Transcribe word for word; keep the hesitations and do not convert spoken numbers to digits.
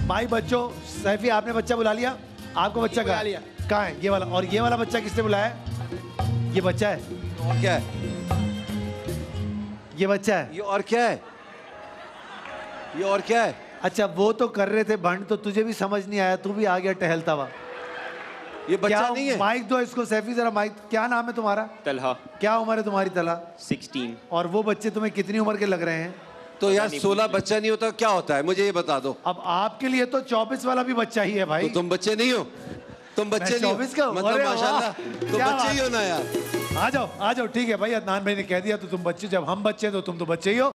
भाई बच्चों, सैफी आपने बच्चा बुला लिया? आपको बच्चा कहाँ है? कहाँ है ये वाला? और ये वाला बच्चा किसने बुलाया? ये बच्चा है। और क्या है? ये बच्चा है। ये और क्या है? ये और क्या है? अच्छा, वो तो कर रहे थे भंड, तो तुझे भी समझ नहीं आया, तू भी आ गया टहलता हुआ। ये बच्चा नहीं है। माइक दो इसको सैफी, जरा माइक। क्या नाम है तुम्हारा? तलहा। क्या उम्र है तुम्हारी तलहा? सिक्सटीन। और वो बच्चे तुम्हें कितनी उम्र के लग रहे हैं? तो यार सोलह बच्चा नहीं होता क्या होता है, मुझे ये बता दो। अब आपके लिए तो चौबीस वाला भी बच्चा ही है भाई। तो तुम बच्चे नहीं हो? तुम बच्चे नहीं हो? चौबीस का? मतलब माशाल्लाह तो बच्चे ही हो ना यार। आ जाओ आ जाओ, ठीक है भाई, अदनान भाई ने कह दिया तो तुम बच्चे, जब हम बच्चे तो तुम तो बच्चे ही हो।